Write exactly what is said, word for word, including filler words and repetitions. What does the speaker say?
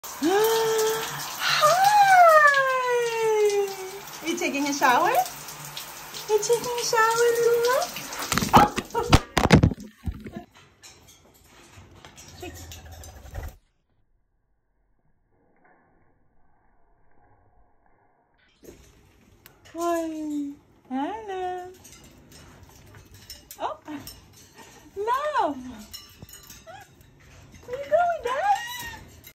Hi! Are you taking a shower? You're taking a shower, little love? Oh! Why? Huh?